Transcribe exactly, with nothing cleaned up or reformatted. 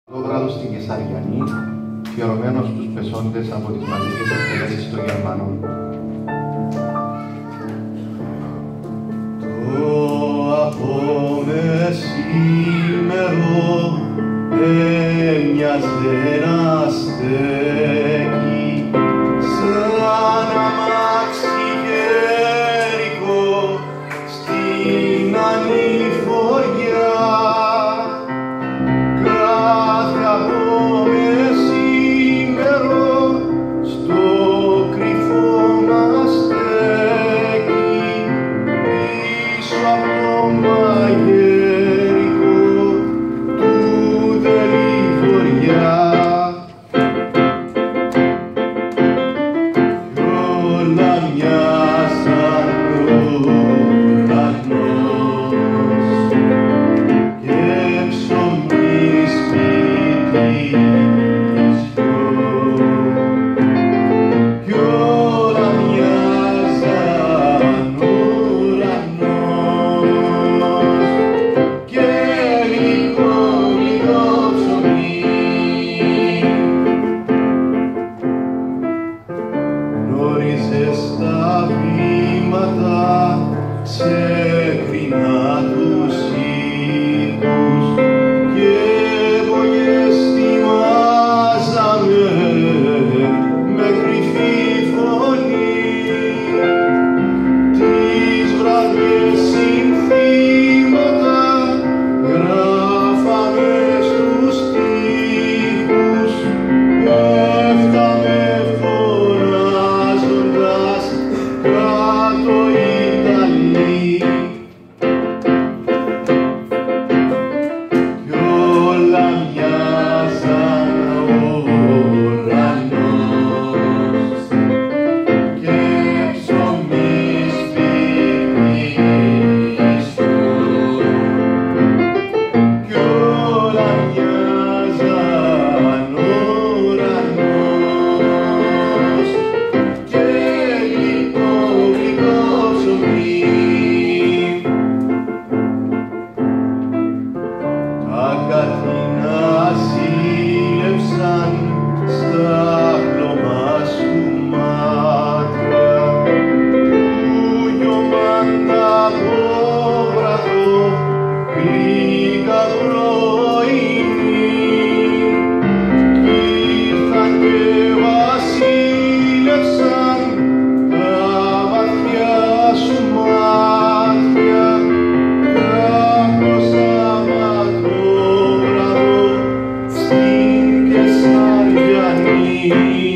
Το βράδυ στην Κεσαριανή, αφιερωμένο στους πεσόντες από τις μαζικές εκτελέσεις των Γερμανών. Το απομεσήμερο έμοιαζε να στέκει σαν αμάξι γέρικο στην ανηφοριά. Κάθε απομεσήμερο στο κρυφό μας στέκει πίσω απ' το μαγερικό του Δελιβοριά. Κι όλα μοιάζαν ουρανός και ψωμί σπίτι ισιό. Κι όλα μοιάζαν ουρανός και γλυκό γλυκό ψωμί. Γνώριζες τα βήματα, ξέκρινα τους ήχους και βογιές θυμάζαμε με κρυφή φωνή. Τις βραδιές συνθήματα γράφαμε στους τοίχους, πέφταμε φωνάζοντας κάτω Ιταλοί. Κι όλα μοιάζαν ουρανός και ψωμί σπίτι ισιό. Κι όλα μοιάζαν ουρανός και γλυκό γλυκό ψωμί. Τα κατίνα ζήλεψαν στα χλωμά σου μάτια που γιωμάν τα απόβραδο γλυκά πρωινή. Κι ήρθαν και βασίλευσαν τα βαθιά σου μάτια κάποιο Σαββατόβραδο στην Κεσαριανή.